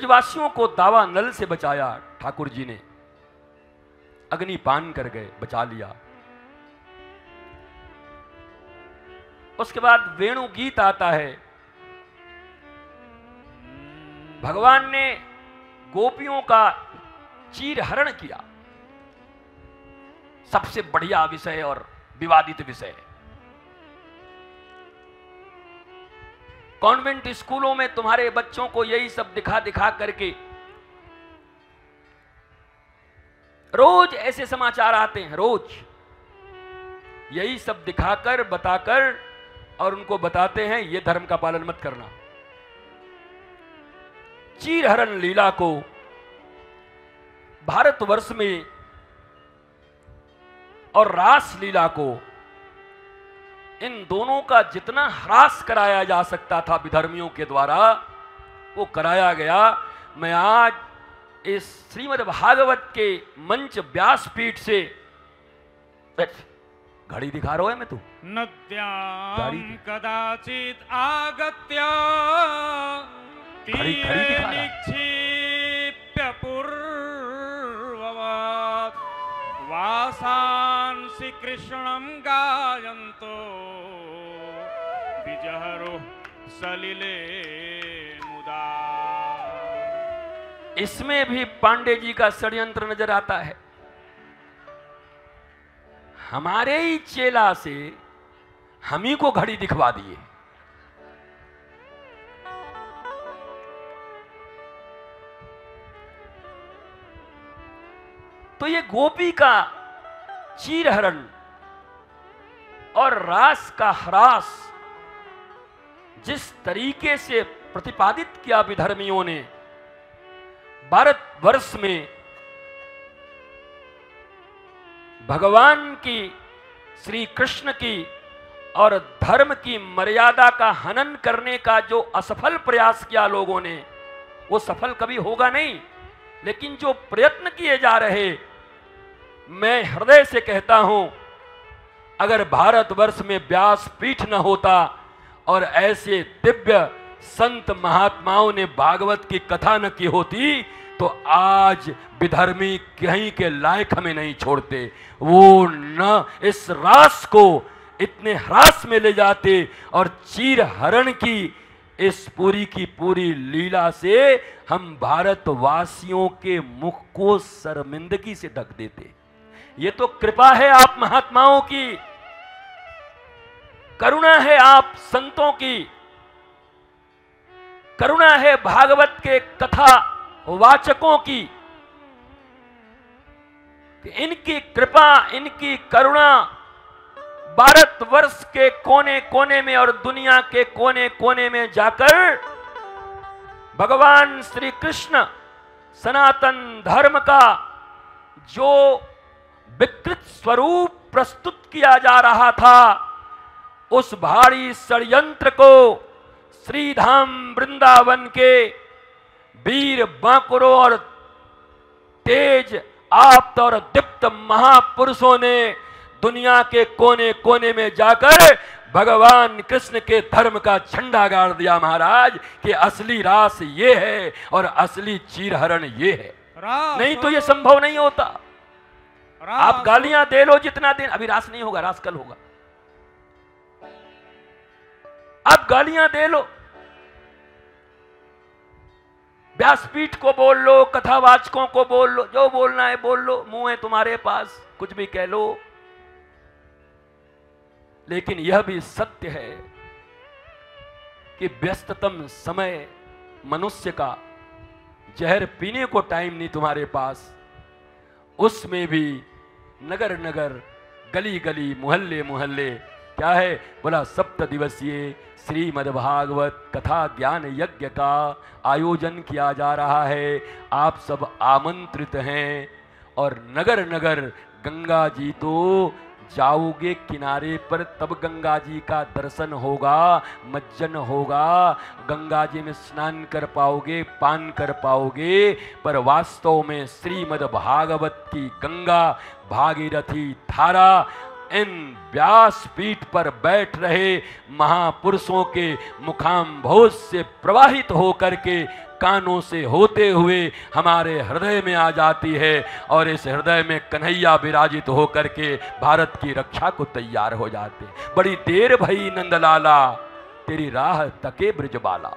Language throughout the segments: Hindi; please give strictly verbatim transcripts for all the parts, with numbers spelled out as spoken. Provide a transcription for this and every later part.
ब्रजवासियों को दावा नल से बचाया ठाकुर जी ने, अग्निपान कर गए, बचा लिया। उसके बाद वेणु गीत आता है। भगवान ने गोपियों का चीर हरण किया, सबसे बढ़िया विषय और विवादित विषय। कॉन्वेंट स्कूलों में तुम्हारे बच्चों को यही सब दिखा दिखा करके रोज ऐसे समाचार आते हैं, रोज यही सब दिखाकर बताकर और उनको बताते हैं ये धर्म का पालन मत करना। चीरहरण लीला को भारतवर्ष में और रास लीला को, इन दोनों का जितना ह्रास कराया जा सकता था विधर्मियों के द्वारा वो कराया गया। मैं आज इस श्रीमद् भागवत के मंच व्यासपीठ से, घड़ी दिखा रहा है मैं, तू नद्यां कदाचित आगत्य घड़ी घड़ी दिखा निक्षिप्य पूर्ववत् वासांसि कृष्णं गायन्तो विजहरो सलिले मुदा। इसमें भी पांडे जी का षड्यंत्र नजर आता है। हमारे ही चेला से हम ही को घड़ी दिखवा दिए। तो ये गोपी का चीरहरण और रास का ह्रास जिस तरीके से प्रतिपादित किया विधर्मियों ने भारतवर्ष में, भगवान की, श्री कृष्ण की और धर्म की मर्यादा का हनन करने का जो असफल प्रयास किया लोगों ने, वो सफल कभी होगा नहीं। लेकिन जो प्रयत्न किए जा रहे, मैं हृदय से कहता हूं, अगर भारतवर्ष में व्यासपीठ न होता और ऐसे दिव्य संत महात्माओं ने भागवत की कथा न की होती तो आज विधर्मी कहीं के लायक हमें नहीं छोड़ते। वो न इस रास को इतने ह्रास में ले जाते और चीर हरण की इस पूरी की पूरी लीला से हम भारतवासियों के मुख को शर्मिंदगी से ढक देते। ये तो कृपा है आप महात्माओं की, करुणा है आप संतों की, करुणा है भागवत के कथा वाचकों की, कि इनकी कृपा, इनकी करुणा भारतवर्ष के कोने कोने में और दुनिया के कोने कोने में जाकर भगवान श्री कृष्ण सनातन धर्म का जो विकृत स्वरूप प्रस्तुत किया जा रहा था, उस भारी षड्यंत्र को श्रीधाम वृंदावन के वीर बांकुरों और तेज आप्त और दीप्त महापुरुषों ने दुनिया के कोने कोने में जाकर भगवान कृष्ण के धर्म का झंडा गाड़ दिया महाराज, कि असली रास ये है और असली चीरहरण ये है। नहीं तो ये संभव नहीं होता। आप गालियां दे लो जितना दिन, अभी रास नहीं होगा, रास कल होगा। आप गालियां दे लो, व्यासपीठ को बोल लो, कथावाचकों को बोल लो, जो बोलना है बोल लो, मुंह है तुम्हारे पास, कुछ भी कह लो। लेकिन यह भी सत्य है कि व्यस्ततम समय मनुष्य का, जहर पीने को टाइम नहीं तुम्हारे पास, उसमें भी नगर नगर, गली गली, मोहल्ले मोहल्ले क्या है बोला, सप्त दिवसीय श्रीमद्भागवत कथा ज्ञान यज्ञ का आयोजन किया जा रहा है। आप सब आमंत्रित हैं और नगर नगर गंगा जी तो जाओगे किनारे पर तब गंगा जी का दर्शन होगा, मज्जन होगा, गंगा जी में स्नान कर पाओगे, पान कर पाओगे, पर वास्तव में श्रीमद् भागवत की गंगा भागीरथी धारा इन व्यासपीठ पर बैठ रहे महापुरुषों के मुखाम्भोज से प्रवाहित होकर के कानों से होते हुए हमारे हृदय में आ जाती है और इस हृदय में कन्हैया विराजित होकर के भारत की रक्षा को तैयार हो जाते। बड़ी देर भई नंदलाला तेरी राह तके ब्रजबाला,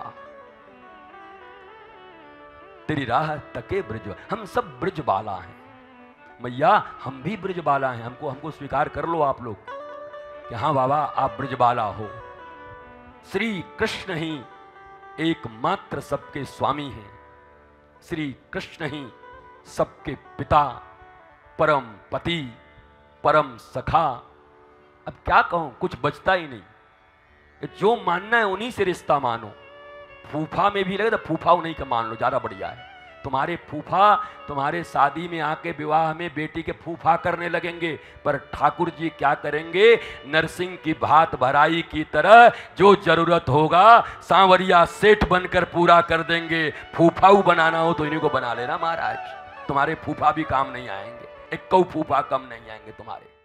तेरी राह तके ब्रज, हम सब ब्रजबाला हैं मैया, हम भी ब्रजबाला हैं। हमको हमको स्वीकार कर लो आप लोग कि हाँ बाबा आप ब्रजबाला हो। श्री कृष्ण ही एकमात्र सबके स्वामी हैं, श्री कृष्ण ही सबके पिता, परम पति, परम सखा। अब क्या कहूं, कुछ बचता ही नहीं। जो मानना है उन्हीं से रिश्ता मानो। फूफा में भी लगे तो फूफा उन्हीं का मान लो, ज्यादा बढ़िया है। तुम्हारे फूफा तुम्हारे शादी में आके विवाह में बेटी के फूफा करने लगेंगे, पर ठाकुर जी क्या करेंगे, नरसिंह की भात भराई की तरह जो जरूरत होगा सांवरिया सेठ बनकर पूरा कर देंगे। फूफाऊ बनाना हो तो इन्हीं को बना लेना महाराज, तुम्हारे फूफा भी काम नहीं आएंगे, एक फूफा कम नहीं आएंगे तुम्हारे।